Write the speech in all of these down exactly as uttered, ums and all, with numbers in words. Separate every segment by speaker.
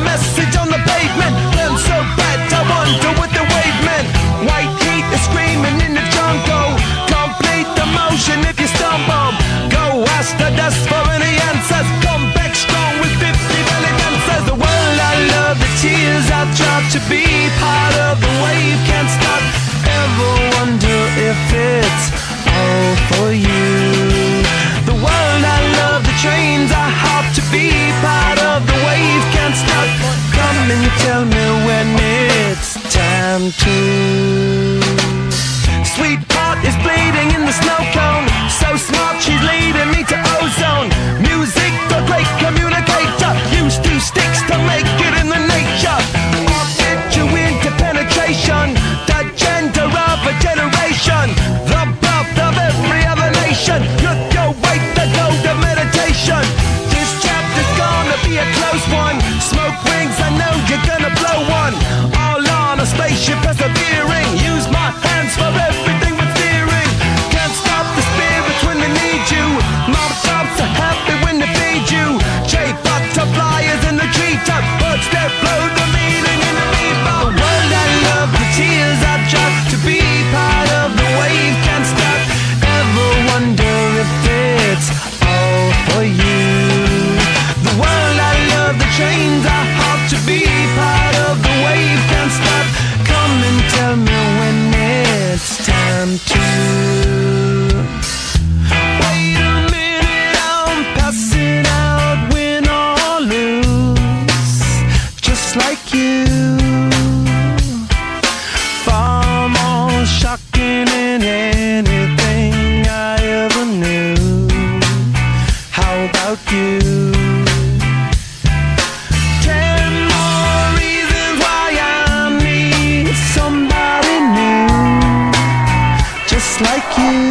Speaker 1: message on the pavement. Burn so bad, I wonder what the wave meant. White heat is screaming in the jungle. Complete the motion if you stumble. Go ask the dust for any answers. Come back strong with fifty valid answers. The world I love, the tears I tried to be part of the wave. Can't stop, ever wonder if it's all for you. The world I love, the trains I hop to be part of the wave. Can't stop, come and tell me when it's time to. Sweetheart is bleeding in the snow cone. So smart, she's leading me to ozone. Music, the great communicator. Used two sticks to make it in the nature. I'll get you into penetration. The gender of a generation. The birth of every other nation. Look your way to go to meditation. This chapter's gonna be a close one. Smoke rings, I know you're gonna blow one. All on a spaceship persevering. Use my hands for everything but steering. Can't stop the spirits when they need you. Mom tops are happy when they feed you. J butterflies in the treetop. Birds that blow the meaning in the meatball. The world I love, the tears I drop to be part of the wave. Can't stop, ever wonder if it's all for you. The world I love, the trains I hop to be part of the wave. Can't stop, come and tell me when it's time to. Wait a minute, I'm passing out, win or lose, just like you. Far more shocking than anything I ever knew. How about you? Ten more reasons why I need somebody new, just like you.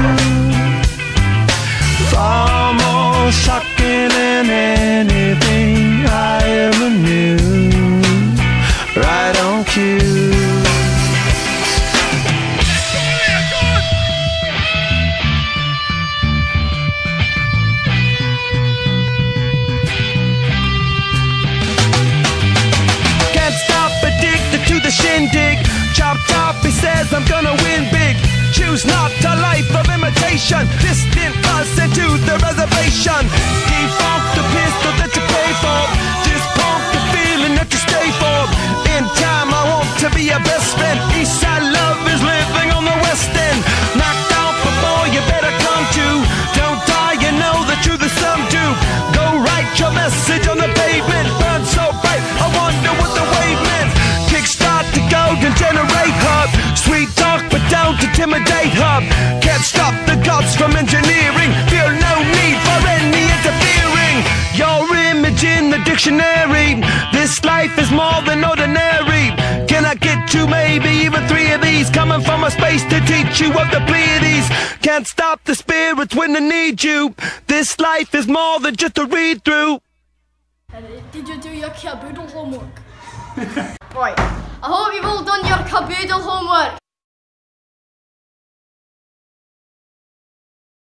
Speaker 1: Far more shocking than anything I ever knew. Right on cue. Can't stop, addicted to the shindig. Chop top, he says I'm gonna win big. Choose not a life of imitation. Distant us into the reservation. Default the pistol that you pay for. Just pump the feeling that you stay for. In time I want to be your best friend. Eastside love is living on the west end. Knocked out before you better come to. Don't die, you know the truth is some do. Go write your message on the pavement. Burn so bright, I wonder what the wave meant. Kickstart the golden generate hub. Sweet talk but don't intimidate hub. Can't stop the gods from engineering. Feel no need for any interfering. Your image in the dictionary. This life is more than ordinary. Can I get two, maybe even three of these? Coming from a space to teach you of the Pleiades. Can't stop the spirits when they need you. This life is more than just a read through.
Speaker 2: Did you do your caboodle homework? Right, I hope you've all done your caboodle homework.